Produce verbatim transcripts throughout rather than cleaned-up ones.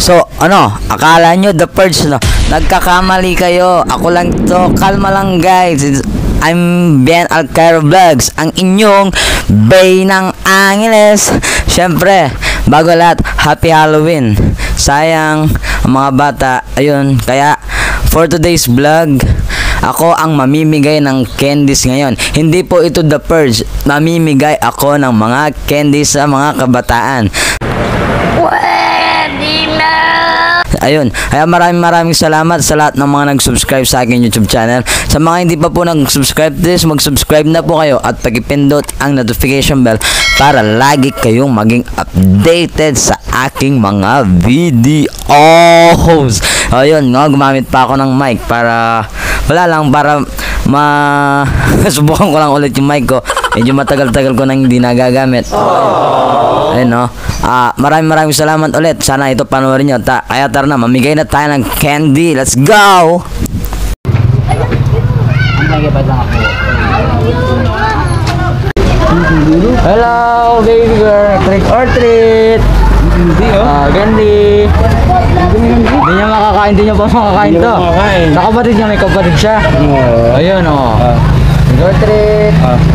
So, ano, akala nyo The Purge, no? Nagkakamali kayo. Ako lang to. Kalma lang, guys. It's, I'm Ben Alcairo Vlogs, ang inyong Bay ng Angeles. Syempre, bago lahat, Happy Halloween. Sayang, ang mga bata, ayun, kaya, for today's vlog, ako ang mamimigay ng candies ngayon. Hindi po ito The Purge. Mamimigay ako ng mga candies sa mga kabataan. Ayun, kaya maraming maraming salamat sa lahat ng mga nag-subscribe sa akin YouTube channel. Sa mga hindi pa po nag-subscribe, please mag-subscribe na po kayo at pag-ipindot ang notification bell para lagi kayong maging updated sa aking mga videos. Ayun, no, gumamit pa ako ng mic para, wala lang, para ma subukan ko lang ulit yung mic ko. Medyo matagal-tagal ko nang hindi nagagamit. Ayun, no. Ah, maraming maraming salamat ulit. Sana ito panoorin nyo. Ta kaya tara na, mamigay na tayo ng candy. Let's go! Hello, baby girl. Trick or treat. Ah, candy. Hindi niya makakain, hindi niya pa makakain to. Nakapatid niya, may kapatid siya. Ayun, oh. Trick or treat.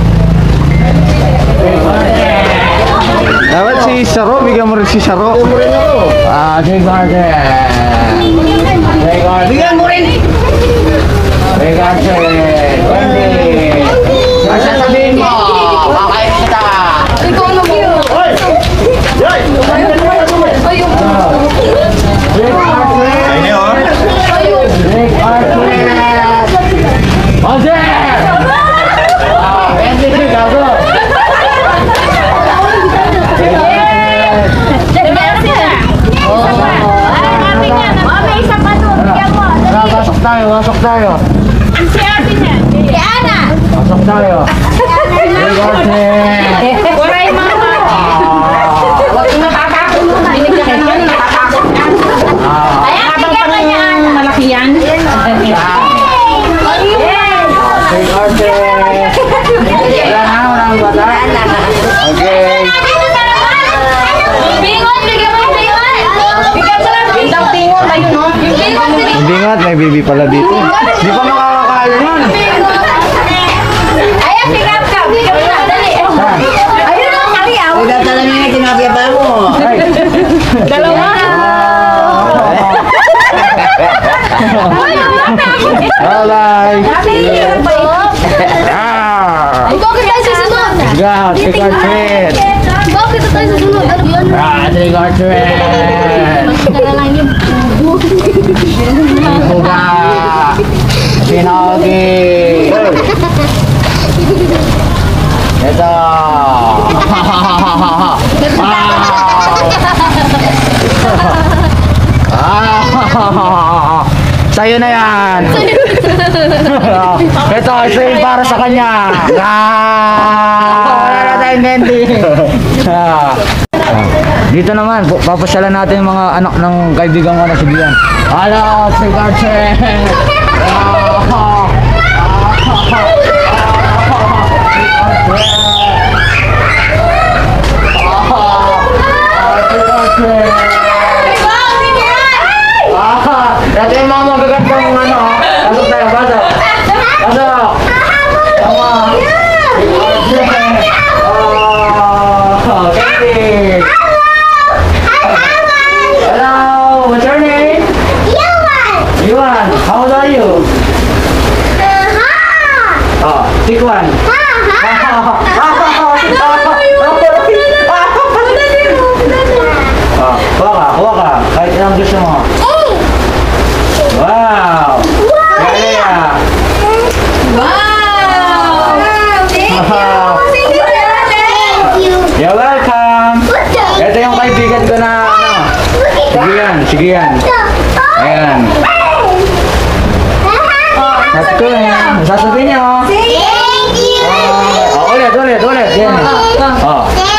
Dapat si Saro, bigyan mo rin si Saro. Ah, Trick or treat. Trick or treat. Bigyan mo rin! Trick or treat. Candy. Ano sasabihin mo? Kakain kita. Ikaw na po. Hoy! Hoy! Ayun. Trick or treat. Ayun yun. Trick or treat. Jose! Ah, candy ka gago. Pasok tayo, pasok tayo. Si ate niya. Si Ana. Pasok tayo. Trick or treat. Kuray mama. Huwag mo natatakot mo. Binigyan ka niya, natatakot ka. Kaya bigyan ka niya. Malaki yan. Trick or treat. Wala na, wala na bata. Okay. Bingon, bigyan mo, bingon. Bigyan mo lang. Bigyan tingon. Ayun, no? Bingon, bingon. Hindi nga, may baby pala dito. Di pa makakakain nun. Ayan, bigyan ka. Bigyan mo na. Dali. Ayun, no? Kami, ah. Udah talaga nga tinapya pa mo. Dalawa. Bye-bye! Ah! Ay, bakit tayo susunod? Go, trick or treat. Bakit tayo susunod? Ano yun? Ah, trick or treat. Kaya lang yung Buga. Sinogi. Ito. Ah. Sa'yo na yan. Ito, ito yung para sa kanya. Ah. Wala na tayong candy. Ah. Dito naman, papasyalan natin yung mga anak ng kaibigan ko na si Bian. Hello, trick or treat. Ah. Ito yung mga magagandang ano. Pasok tayo, pasok. Pasok. Tama. Oh, candy. Hello, what's your name? Yuan. How old are you? Oh, pick one. Oh, kuha ka, kuha ka. Kahit ilang gusto mo. Wow! Kaya! Wow! You're welcome! Ito yung kaibigan ko na ano. Sige yan, sige yan. Ayan. Sasabihin niya. Sasabihin niya, oh. Oh, ulit, ulit, ulit. Yan. Oh.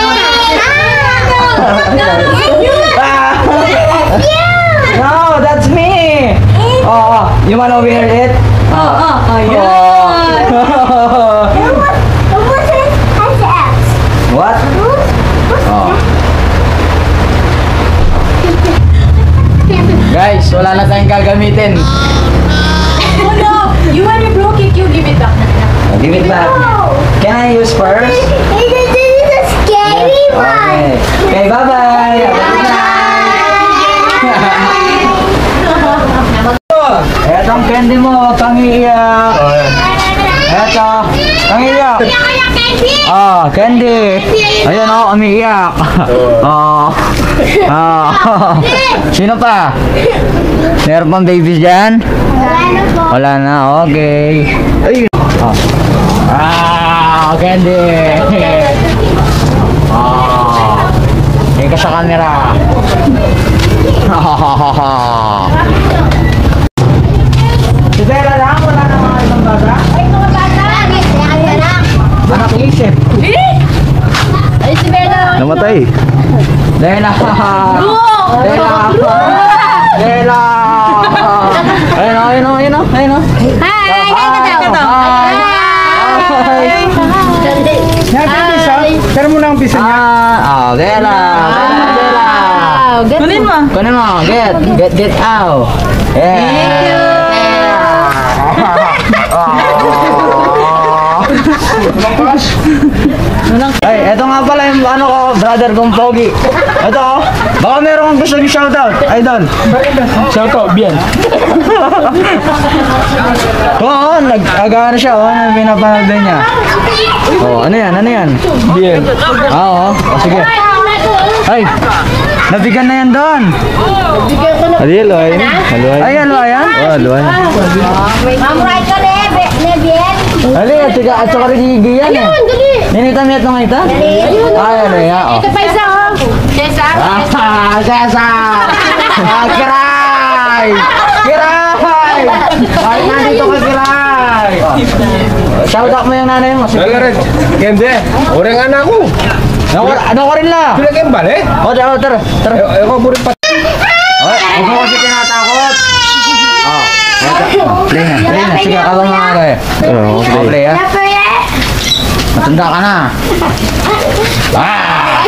No, that's me! Oh, you wanna wear it? Oh, oh, oh, yun. What? Oh. guys, wala na tayong gagamitin. Oh no! You want to blow kick, you give it back. Give it back. Can I use first? This is a scary one. Okay. Okay, bye-bye. Etong candy mo, pangiiyak. Eto, pangiiyak. Ah, candy. Ayan o, umiiyak. Oh. Ah. Sino pa? Meron pang babies dyan? Wala na, okay. Ay. Oh. Ah, candy. Ah. Hindi ka sa camera. Si Bella lang, wala na mga ibang bata? Ay, mga bata! Anak isip. Ay, si Bella! Namatay. Bella! Bella! Bella! Ayun o, ayun o, ayun o, ayun o. Hi! Hi! Hi! Natin siya. Pero muna ang pisa niya. Ah, Bella! Bella! Kunin mo! Kunin mo, get, get, get out. Yeah! Ay, eto nga pala yung ano ko, brother kong Pogi. Eto oh, baka meron kang gusto i-shoutout, idol. Shoutout, bien. Oo, nag-agano siya, oh, pinapanood din niya. Oh, ano yan, ano yan? Bien. Ah, oo, oh, sige. Ay, nabigyan na yan doon. Adi, luay. Luay. Ay, ano yan? Oh, luay. Ma'am, right ka na eh! Nebien! Ali, at saka, at saka rin yan eh. Ninita mo itong ito? Ay, ano yan, oh. Ito pa isa oh! Cesar! Ah, Cesar! Ah, Kiray! Kiray! Ay, nandito ka, Kiray! Shoutout mo yung nanay mo. Sige. Nagarit. Kende. Orang anak ko. Ano ano ko rin la? Pila kayong balik? O, tara, tara, tara. Eh, ako puro pa. Oy, huwag mo kasi tinatakot. Oh, eto. Play na, play na. Sige, abang mga kayo. Oo, Oh, play ha. Matanda ka na. Ah!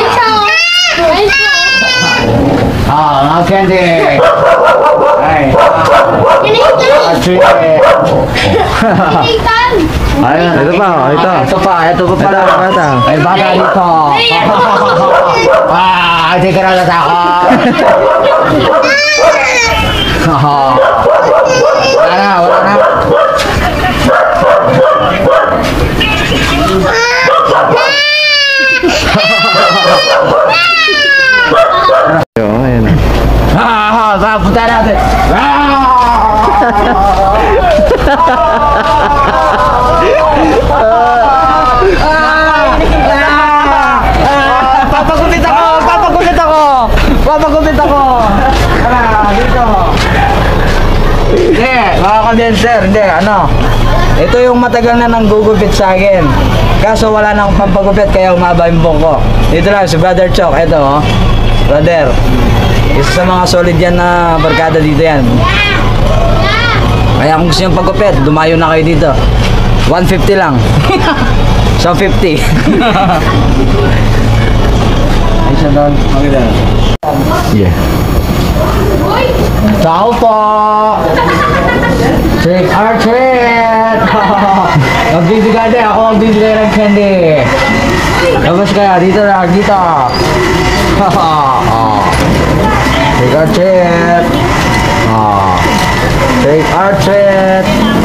Ah, mga candy. Ay. Ah, sweet. Ayun. Ito pa, oh, ito. Ito pa, ito pa pala. Ito, bata. Ay, bata dito. Ah, hindi ka na natakot. Wala na, wala na. Oo, ayan. Ah, ah, punta natin. Papagupit ako! Papagupit ako! Papagupit ako! Tara, dito. Hindi, mga condenser, hindi, ano. Ito yung matagal na nang gugupit sa akin. Kaso wala nang pampagupit kaya umaba yung buhok ko. Dito lang, si Brother Chok, ito oh. Brother, isa sa mga solid yan na barkada dito yan. Kaya kung gusto nyo pagupit, dumayo na kayo dito. one fifty lang. So fifty. Ay, siya doon. Okay doon. Yeah. Tao po! Trick or treat! Magbibigay din ako, magbibigay ng candy. Labas kaya, dito na, dito. Trick or treat. Oh. Trick or treat.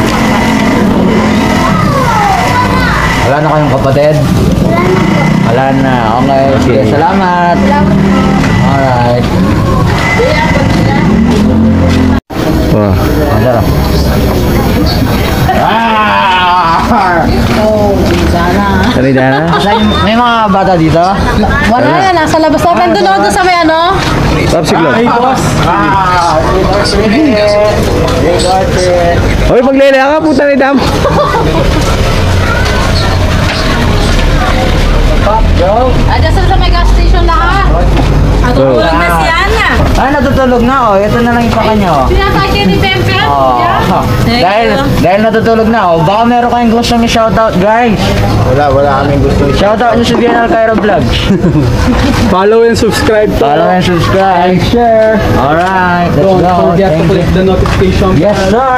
Wala na kayong kapatid? Wala na. Okay, sige, salamat. Alright. Oh. Andara. Ah! Ano na? May mga bata dito? Wala na, nasa labas na. Nandun ako doon sa may ano? Popsicle. Ah! Hoy, paglele ka, puta ni Dam. Go! Adyan sa may gas station lahat. Ano Oh. na si Ana? Ay, natutulog na oh. Ito na lang yung pakanya oh. Sinasakya ni Pepe. Oh. Dahil, dahil natutulog na oh. Baka meron kayong gusto nyo shoutout guys. Wala, wala kaming gusto. Shoutout nyo si B N Alcairo Vlogs. Follow and subscribe to. Follow and subscribe. And share. Alright, let's Don't go. forget to Thank click you. the notification Yes bell. sir.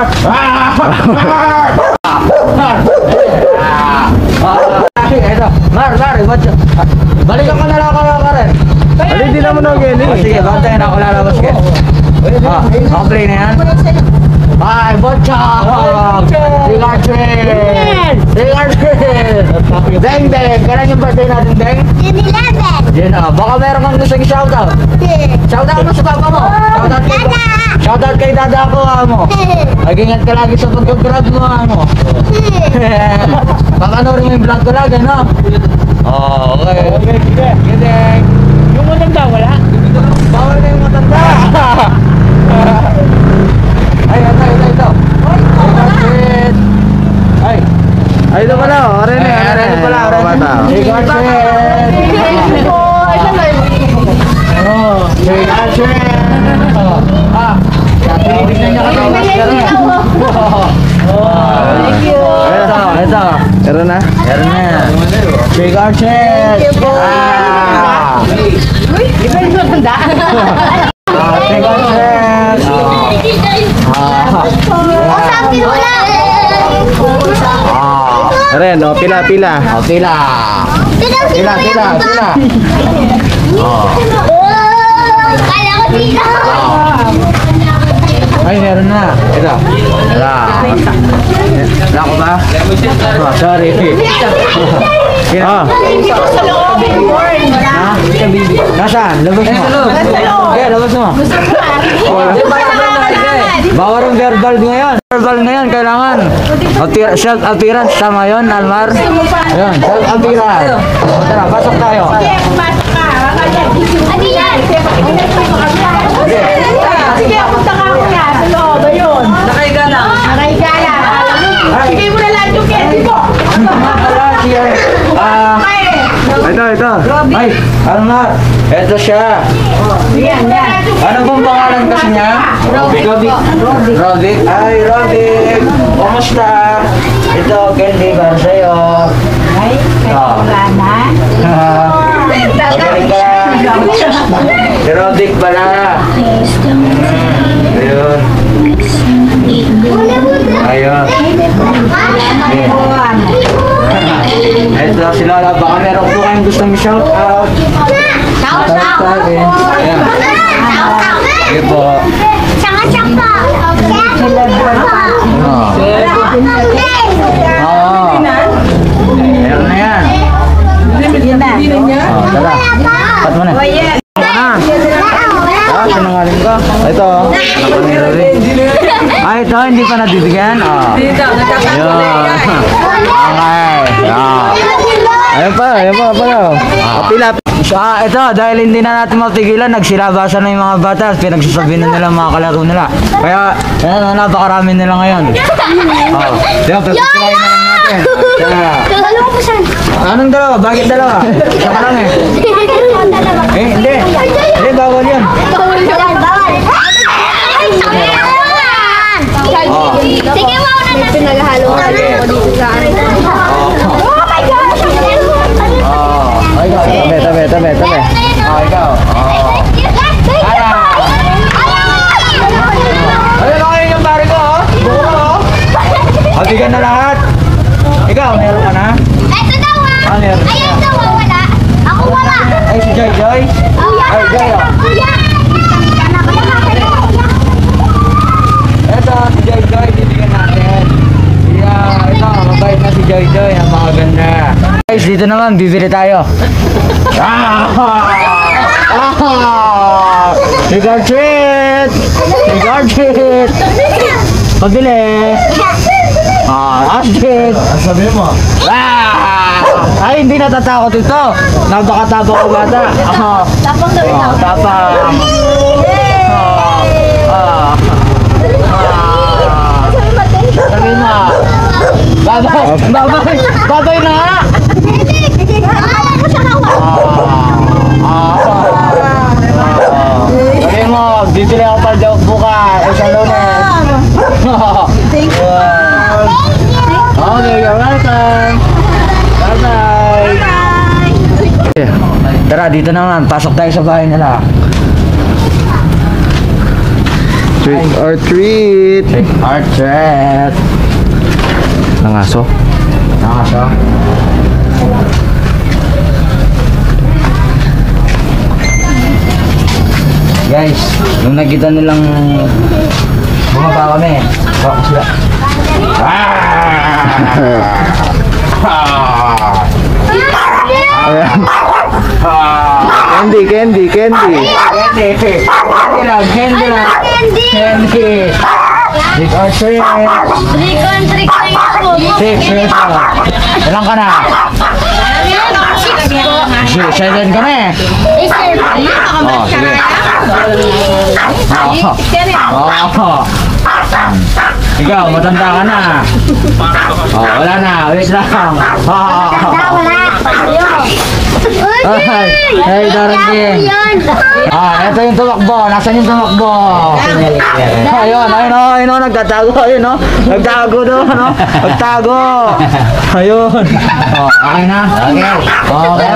Ito, Mar, Mar, ba't yun? Balikan ko na lang ako ka rin. Ali, di naman ako gani. Oh, sige, bantayan ako lalabas ka. Ah, okay na yan. Ay, Botchak! Rigardshin! Rigardshin! Deng, Deng! Kailan yung birthday natin, Deng? June eleventh. Yun ah, baka meron kang gusto i-shoutout. Shoutout mo sa papa mo. Shoutout kay Dada. Shoutout kay dada ko, amo. Mag-ingat ka lagi sa pagkagrad mo, amo. Papanoorin mo yung vlog ko lagi, no? Oh, okay. Okay, sige. Sige, Deng. Yung matanda, wala? Bawal na yung matanda. Ay, ito, ito, ito. Rigardshin! Ay, Ay, ito pala. O, rin eh. ay, ay, pala, Rigardshin! Oh, Rigardshin! Oh, ah, tinitignan niya kasi yung master niya. Thank you. Ito, ito. Meron na? Meron na. Rigardshin! Ah! Ah, Rigardshin! Ah! Sabi mo na. Ah! Ren, o, pila, pila. Oh, pila! Pila, pila, pila! Oh. Kala ko dito. Ay, meron na. Ito. Wala. Wala ko ba? Oh, sorry. Ah. Ha? Nasaan? Labas mo. Okay, labas mo. Bawal ang verbal ngayon. Verbal ngayon, kailangan. Appear- self-appearance, tama yun, Almar? Ayun, self-appearance. O, tara, pasok tayo. Ano yan? Sige, punta ka ako yan. Sa loob, ayun. Nakahiga lang. Nakahiga lang. Sige mo na lang yung candy mo. Wala siya. Ah, ito, ito. Ay, Almar. Ito siya. Yan, yan. Ano bang pangalan kasi niya? Robic. Robic. Robic. Ay, Robic. Kumusta? Ito, candy para sa'yo. Ay, Ah. na. Ah, Magaling ka. Si Robic pala. Hmm, ayun. Ayun. Ito, si Lola. Baka meron po kayong gustong shout out. Shout Shout out. out eh. Ayan. Shout out. Sige po. Saka saka. Oh. Oo. Meron na yan. Oh, tara. Pat mo na. Ah, sinungaling ko. Ito. Ay, ito. Hindi pa nabibigyan. Oh. Yun. Okay. Yeah. Ayun pa. Ayun pa. Ayun pa. Pila. So, ah, ito, dahil hindi na natin mapigilan, nagsilabasan na yung mga bata, pinagsasabi na nila mga kalaro nila. Kaya, ayan, napakarami nila ngayon. Oh, diba, pagkikirain na lang natin. Kaya, Ano mo saan? anong dalawa? Bakit dalawa? Isa ka lang eh. Eh, hindi. Hindi, bawal yun. Bawal. Bawal. Ay, sabi na naman. Sige, mauna na. Pinaghalo ka na dito sa akin. Oh my gosh! Oh, ay, ikaw, tabi, tabi, tabi, tabi. Oh, ikaw. Oh. Kaya. Ayun ako yun yung pare ko, oh. Buro, oh. Habigan na lahat. Ikaw, meron ka na? Ito daw ah. Ah, meron Ayan ka. daw ah, wala. Ako wala. Ay, si Joy Joy. Ay, Joy, oh. Ito, si Joy Joy, bibigyan natin. Yeah, ito, mabait na si Joy Joy, ang mga ganda. Guys, dito naman, bibili tayo. Ah! Ah! Regard treat! Regard treat! Pabili! Ah, asik! Sabi mo. Ah! Ay, hindi natatakot ito. Napakatabang ko bata. Ah, Tapang na rin ah, ako. tapang. Ah, ah, ah. Sabi mo. Babay, babay, babay na nga. Ah, ah, ah. Sabi mo, dito naman. Pasok tayo sa bahay nila. Trick or treat. Trick or treat. Nangaso. Nangaso. Guys, nung nakita nilang bumaba kami, baka sila. Ayan. Candy, candy, candy. Candy, candy lang, candy lang. Candy! Candy. Trick or treat. Trick on trick na yun po. Six, six, ilan ka na? Si- Seven ka na eh. Eh, sir. Oh, sige. Oo. Oo. Ikaw, matanda ka na. Oh, wala na. Wait lang. Oh. Wala. Ay, ay, Dorothy. Ah, ito yung tumakbo. Nasaan yung tumakbo? Ayun, ayun o, ayun o, nagtatago. Ayun o, nagtago doon, no? Nagtago. Ayun. Oh, okay na? Okay. Okay.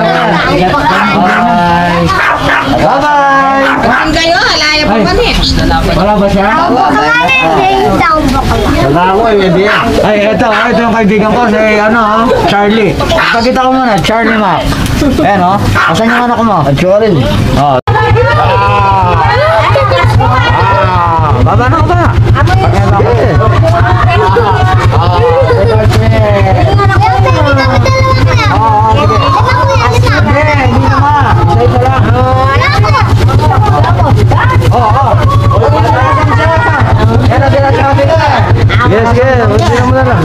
Bye. Bye-bye. Kain kayo, alaya pa man eh. Wala ba siya? Wala ako eh, hindi. Ay, ito, ito yung kaibigan ko, si ano, Charlie. Pagkita ko muna, Charlie Mac. Ayan o, asan yung anak mo? Charlie. Oh. Ah! Ah! Baba na, baba na. Pakaya ba ako? Ah! Ah, sige. Hindi, hindi naman. Isa-isa lang. Oo, oo. Yan na sila sa akin na. Yes, yes. Hindi mo na lang.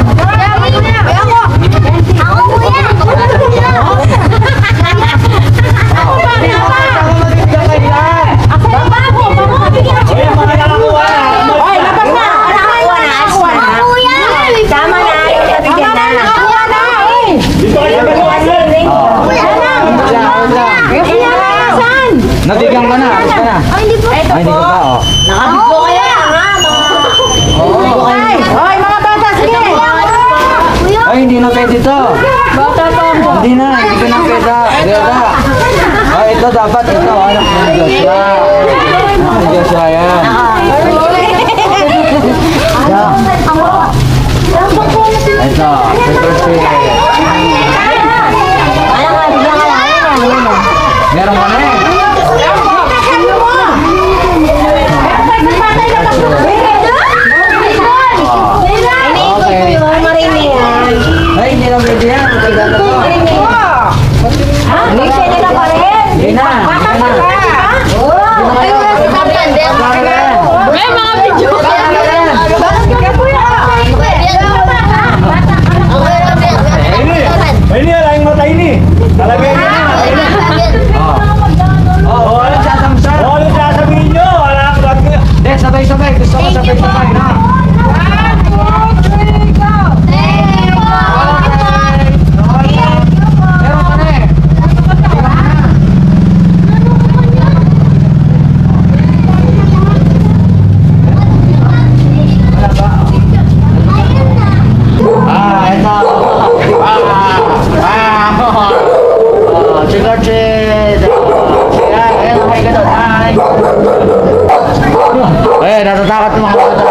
Nabigyan ka na, ka na. Ay, hindi po. Ay, hindi ka pa, oh. Nakabigyo kaya. Ay, ay, mga bata, sige. Ay, hindi na pwede to. Bata pa mo. Hindi na, hindi ka na pwede. Pwede. Ay, ito dapat, ito. Anak ng Joshua. Anak ng Joshua yan. Ito, Peter Meron ka na eh. Ay, hindi na pwede yan. Hindi na to. Hindi na. May mga video. Ay, niya, laing matay ni. Talagay niya. Oh, walang sasamsam. Oo, ano sasabihin nyo? Wala ang ba't niya. Hindi, sabay-sabay. Gusto ko sabay-sabay na. Meron ka na eh. Ah, ito. Ah, ah, oh, trick or treat. Ayan, ayan, okay ka doon. Hi. Eh, natatakot yung mga bata.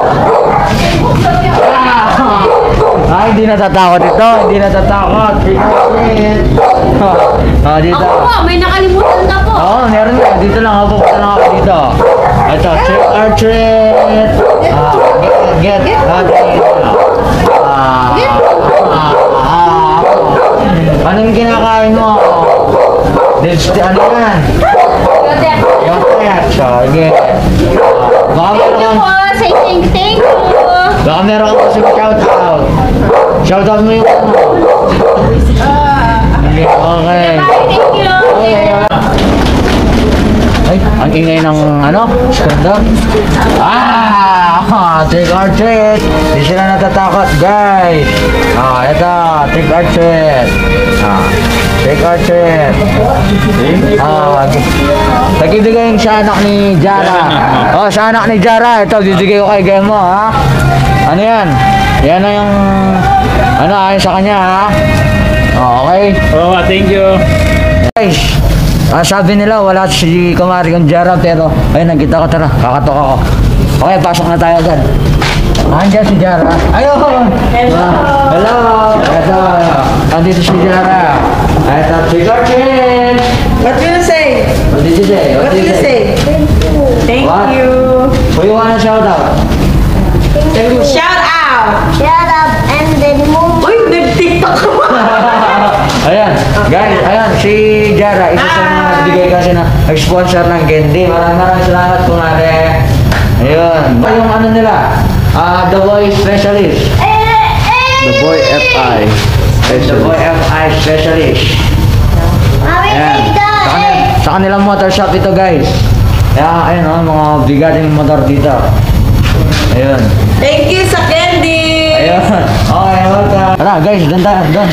Ah, hindi natatakot ito. Hindi natatakot. Trick or treat. Oh, dito. Ako po, may nakalimutan na po. Oo, meron na. Dito lang ako. Punta lang ako dito. Ito, trick or treat. Ah, get, get. Ah, dito. Ah, ah, ah, anong kinakain mo? This, ano yan? Yotet. So, sige. Baka meron kang, Say thank you, thank you. baka meron kang kasi shout out. Shout out mo yung ano. Sige, okay. Thank you. Okay. Ay, ang ingay ng ano? Skanda. Ah! Trick or treat! Hindi sila natatakot, guys! Ah, ito! Trick or treat! Ah, trick or treat! Ah, tagibigay sa anak ni Jara. Oh, sa anak ni Jara. Ito, bibigay ko kay Gemo, ha? Ano yan? Yan na yung ano ayon sa kanya, ha? Oh, okay? Oo, thank you. Guys, ah, sabi nila wala si Kumari kong Jara pero ayun nagkita ko, tara, kakatok ako. Okay, pasok na tayo agad. Andiyan si Jara. Ayun! Hello! Hello! Ito, andito si Jara. Ito, si Gorgeous! What do you say? What did you say? What do you say? Thank What? you. Who you wanna shout out? Shout out. Shut up and then move. Uy, nag-tiktok ko. Ayan, guys, ayan, si Jara, isa sa mga nagbigay kasi na nag-sponsor ng candy. Maraming maraming salamat po natin. Ayun, ba yung ano nila? Ah, The Boy Specialist. The Boy F I. The Boy F I Specialist. Mami, Ayan, take the sa, kanil, sa kanilang motor shop ito, guys. Kaya, ayun, oh, mga bigating motor dito. Ayun. Thank you sa candy. Ayun. Okay, welcome. Tara, guys, doon tayo, doon.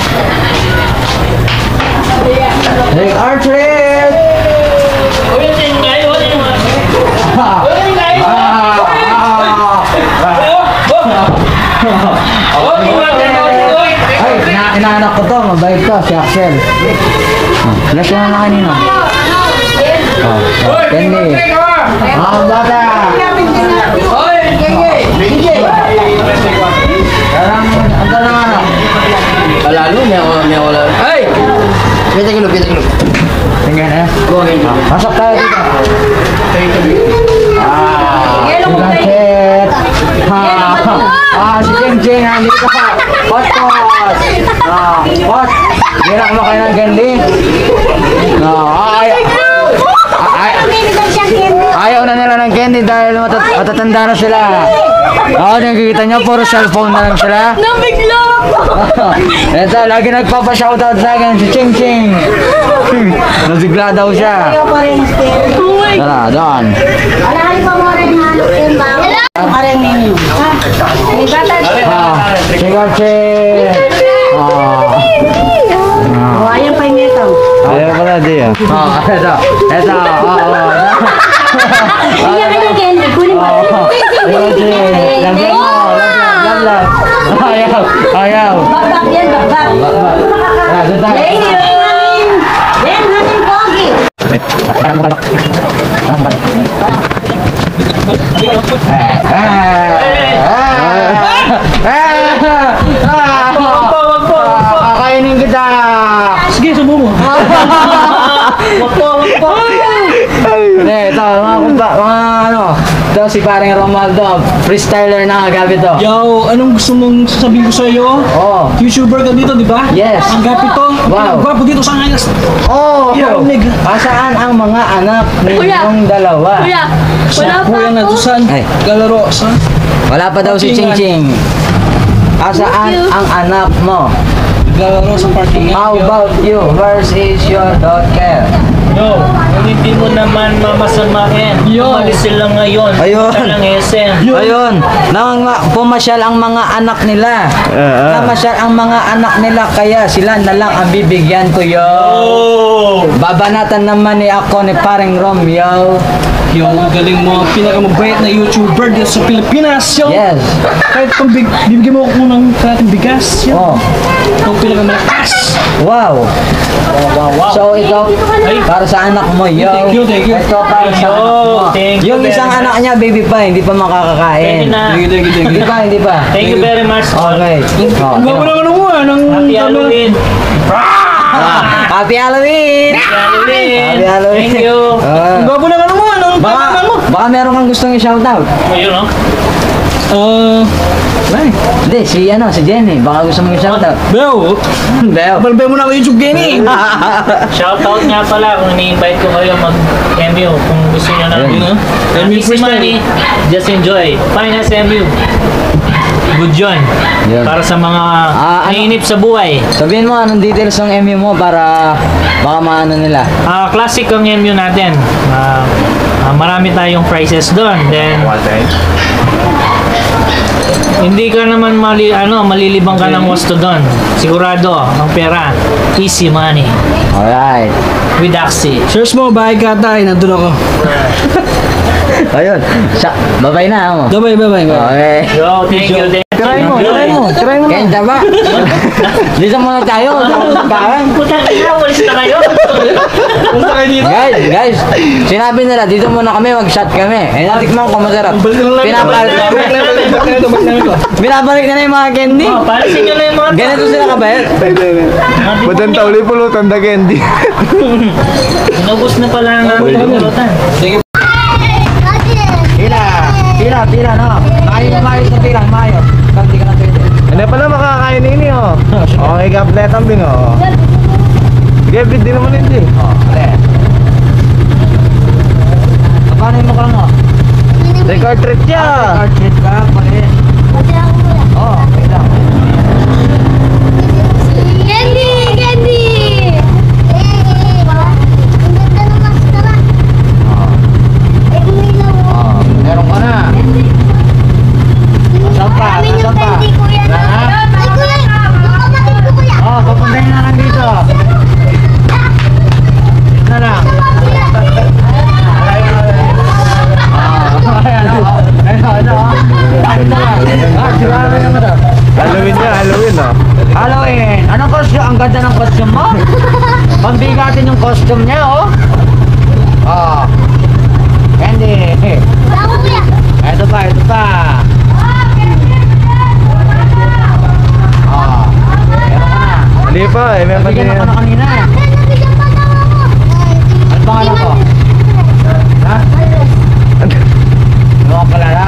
Take our trip! Ah! Ay, ina inaanak ko to, mabait to, si Axel. Oh, flash na na kanina. Oh, oh, Kenny. Mga bata! Parang, ang tanong ano? Lalo, may ako, may ako lalo. Ay! Pita kilo, pita kilo. Tingnan eh. Ah, pasok tayo dito. Ah, si Lancet. Ah, ah, si Cheng Cheng, nandito ka. Pot, pot. Ah, pot. Gira mo kayo ng candy? Ah, ay, ay, ayaw na nila ng candy dahil matat matatanda na sila. Oo, nakikita nyo, puro cellphone na lang sila. Nabigla ako. Ito, lagi nagpapa-shoutout sa akin si Ching Ching. Nabigla daw siya. Tara, doon. Alahan pa mo rin hanap yung mama. Parang ninyo. May bata siya. Ah, Ching Ching. Ah. Oh, ayan pa yung ito. Ayaw pala di ah. Ah, ito. Ito, oo. Hindi ka ng candy. Kunin mo. Ching Ching. Love love mo. Love love. Love love. Ayaw. Ayaw. Babak yan, babak. Ah, doon tayo. Yan, hanin. Yan, hanin pogi. Kakainin kita. Sige, subo mo. Hindi, ito, mga kumpa, mga ano, ito si paring Romaldo, freestyler na kagabi to. Yo, anong gusto mong sasabihin ko sa iyo? Oh. YouTuber ka dito, di ba? Yes. Ang gapi to. Wow. Ang gwapo dito sa Angas. Oh, Yo, nigga. asaan ang mga anak Kuya. ninyong dalawa? Kuya, wala Sa pa kuya na ako. Dusan. Ay. Galaro sa. Wala pa daw si Ching Ching. Asaan Thank you. ang anak mo? Galaro sa parking lot. How about you? Where is your daughter? Yo, kung hindi mo naman mamasamahin, Yo. umalis sila ngayon. Ayun. Punta ng S M. Ayun, nang ma- pumasyal ang mga anak nila. Namasyal ang mga anak nila kaya sila na lang ang bibigyan ko yo. Oh! Babanatan naman ni ako ni paring Romeo. Yo, ang galing mo. Pinakamabait na YouTuber dito sa Pilipinas. Yo. Yes. Kahit pang big, bibigyan mo ako ng kalating bigas. Yo. Oh. Ang pinakamalakas. Wow. So ito para sa anak mo yo. Thank you, thank you. Ito para sa Yo, anak mo. thank you Yung very isang much. anak niya baby pa, hindi pa Pwede makakakain. na. Thank you, thank you, thank Hindi you. pa, hindi pa. Thank you very much. Okay. Oh, Ang gwapo tingnan mo. naman ano mo ah. Ng, Happy Halloween. Ah, Happy Halloween! Happy Halloween. Happy Halloween! Thank you. Ah. Ang gwapo naman ano mo ah. Ng Baka, tamaman mo. baka meron kang gustong i-shoutout. Ayun, no? Ah, ay. Hindi, si ano, si Jenny. Baka gusto mong i-shoutout. Beo. Beo. Balbay mo na ako YouTube gaming. Shoutout nga pala kung ini-invite ko kayo mag-M U. Kung gusto nyo na. Ayun, ah. M U Easy freestyle. money, just enjoy. Find us M U. Good yun. Yun. Para sa mga Ah, ano? nainip sa buhay. Sabihin mo anong details ng M U mo para baka maano nila. Ah, classic ang M U natin. Ah, ah, marami tayong prices doon. Then, hindi ka naman mali, ano, malilibang ka ng gusto doon. Sigurado, ang pera, easy money. Alright. With Axie. Search mo, bahay ka tayo. Nandun ako. Ayun. Sa, babay na ako. Bye-bye, bye-bye. Okay. Yo, thank you. Thank you. Try mo, try mo. Try mo. Kaya ba? Dito muna tayo. Pagkain. Putang ina, walis na kayo. Guys, guys, sinabi nila dito muna kami, mag-shot kami. Eh, natikman ko masarap. Pinapalit kami. Binabalik na na yung mga candy. Oh, palisin nyo na yung mga Ganito sila kabayat. Madanta uli pulutan da candy. Inubos na pala ang aming pulutan. Sige. Pila, pila, pila, no? Mayo, mayo sa pila, mayo. Kanti ka na pwede. Hindi pala makakain ini oh. Okay, kaplet ang bing oh. Sige, bit din naman hindi. Oh, ale. Paano yung mukha mo? Record trip siya. Cartridge ka, pali. Oh, wait lang. Candy! Candy! Eh, ang ganda ng maskara. Eh, umilaw. Oh, meron ka na. Nasaan pa? Amin yung Nasaan pa? candy, kuya. Wala na? Ay, kuya! Yung kapatid ko, kuya. Oh, papuntahin na lang dito. Dito na lang. Ah, ayan, oh. Ayan, ano, oh. Dito na lang. Ah, grabe naman, oh. Halloween niya, Halloween oh. Halloween! Anong costume? Ang ganda ng costume mo? Pambigatin yung costume niya, oh. Oh. Candy. Ako, kuya. Ito pa, ito pa. Oh. Meron ka na. Hindi pa eh, may Nabigyan ako na pati. kanina, eh. Akin, nabigyan pa daw ako. Ano pangalan ko? Ha? Ano ka palala?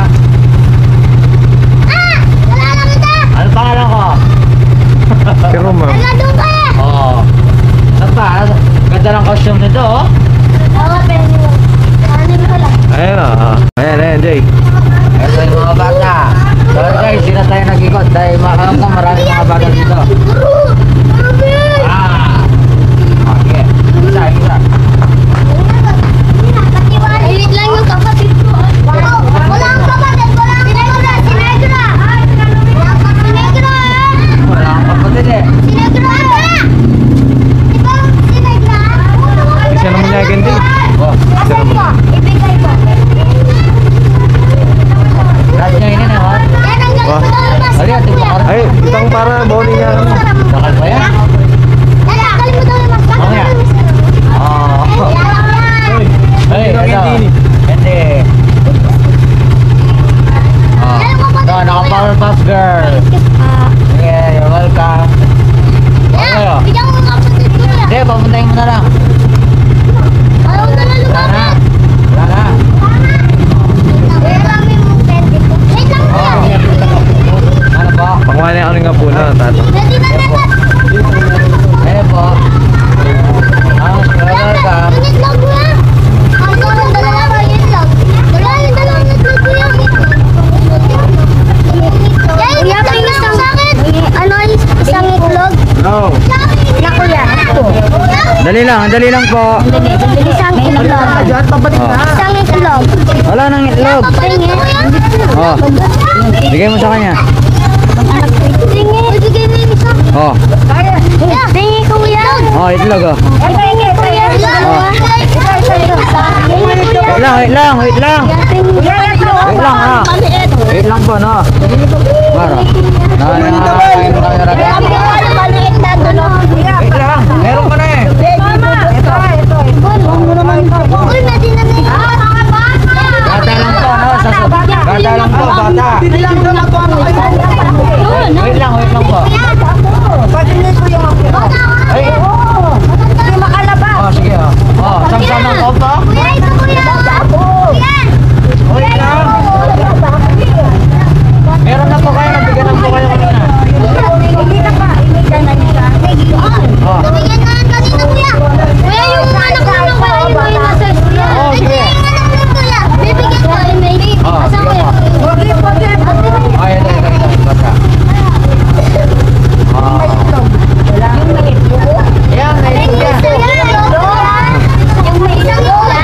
Ah! Nalala kita! Ano pangalan ko? Si Roma. Nagladong ka eh! Oo. Saan pa? Ganda ng costume nito, oh. Oo, pero ano yung pala? Ayan oh. Ayan, ayan, Jay. Ito yung mga bata. So guys, sila tayo nag-ikot dahil makakam ko marami mga bata dito. Ah! Okay. Isa, isa. Wait lang yung kapatid ko. Wala ang kapatid, wala ang kapatid. Si Negra! Si Negra! Wala akong kapatid eh. Si Negra! Di ba si Negra? Isa naman niya candy. Oh, Asan ko? Ibigay ko. lahat niya ini na, oh. Yan ang galing ko daw yung mask. Halika, tingnan ka. Ay, itang para body niya. Sakal ba yan? Yan ang galing mo daw yung mask. Oo nga. Oh. Hey, ito. Hindi. Oh. Ito, naka-Powerpuff Girl. Yeah, you're welcome. Okay, oh. Bigyan ko ng kapatid ko yan. Hindi, papuntahin mo na lang. Ayaw na lang Wala na. lumapit. Wala na. Wait lang yung candy ko. Wait lang Oh. kuya. Ano po? Pakuha na ako nga po na, tato. Ready na na na. Eh po. Ah, you're welcome. Yung itlog kuya. Ah, ito ang dalawa yung itlog. Wala yung dalawang itlog kuya. Kuya, tingin sa akin. Ano isang itlog? No. Na kuya. Dali lang, dali lang po. Isang itlog. Isang itlog. Wala nang itlog. Tingin. Oh. Bigay mo sa kanya. Tingin. Ibigay mo yung isa. Oh. Tingin kuya. Oh, itlog oh. Tingin kuya. Wait lang, wait lang, wait lang. Wait lang ha. Wait lang po, no. Para. Nakakain mo kami rata. Maliit na dulo. Wait lang, meron ka na eh. Uy, medyo na na Bata lang po, no. Sasa- Bata lang po, bata. Wait lang, wait lang po. Ay. Oh, sige oh. Oh, samsamang ko po. Kuya, ito kuya. Yan. Wait lang. Meron na po kayo, nabigyan na po kayo kanina. Oh. Nabigyan na lang kanina kuya. Kuya, yung anak ko lang kuya, yung mga nasa kuya. Oh, sige. Ito yung anak ko kuya. Bibigyan ko. Oh, Asa sige kuya? po. Ay, ito, ito, ito, bata. Oh. Yan, may itlog yan. Yung may isang kuya.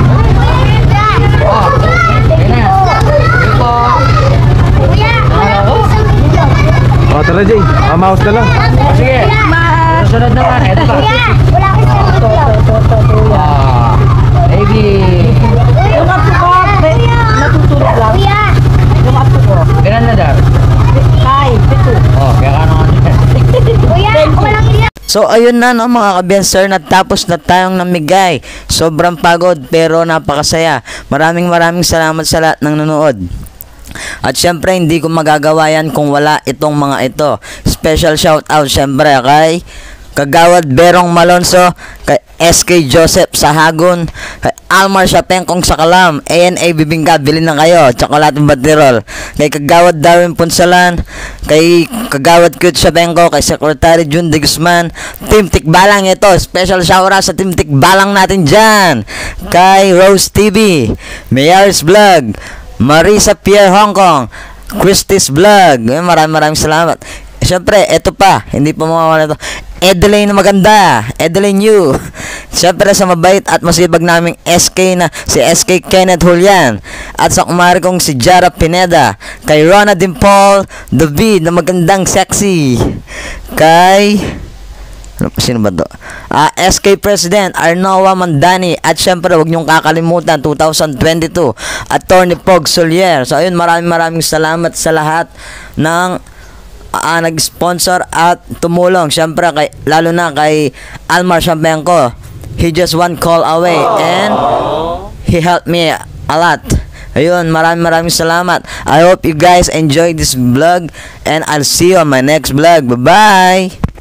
Oh, sige na. Sige po. Kuya, wala Ano? isang itlog. O, tara Jay. Ah, mouse na lang. Oh, sige. Susunod naman, ito pa. Kuya, wala isang itlog. Ah, baby. Yung apo ko, natutulog lang. Kuya, Ilan na daw? five, pito. So ayun na no mga kabenser, natapos na tayong namigay. Sobrang pagod pero napakasaya. Maraming maraming salamat sa lahat ng nanood. At syempre hindi ko magagawa yan kung wala itong mga ito. Special shout out syempre kay Kagawad Berong Malonzo, kay S K Joseph Sahagon, kay Almar Siapengkong Sakalam, A N A Bibingka, bilhin na kayo, Chocolate Batirol, kay Kagawad Darwin Punsalan, kay Kagawad Cute Siapengko, kay Secretary Jun de Guzman, Team Tikbalang ito, special shout out sa Team Tikbalang natin dyan, kay Rose T V, Mayar's Vlog, Marisa Pierre Hong Kong, Christie's Vlog, maraming maraming salamat. Siyempre, eto pa, hindi pa mawawala ito. Edeline na maganda, Edeline Yu. Siyempre sa mabait at masibag naming S K na si S K Kenneth Julian. At sa kumari kong si Jara Pineda. Kay Rona Dimpol, David na magandang sexy. Kay... Ano, sino ba to? Uh, S K President Arnoa Mandani. At syempre huwag niyong kakalimutan twenty twenty-two Attorney Pog Solier. So ayun, maraming maraming salamat sa lahat ng uh, nag-sponsor at tumulong. Syempre kay, lalo na kay Almar Siapengko. He just one call away and he helped me a lot. Ayun, maraming maraming salamat. I hope you guys enjoyed this vlog and I'll see you on my next vlog. Bye bye.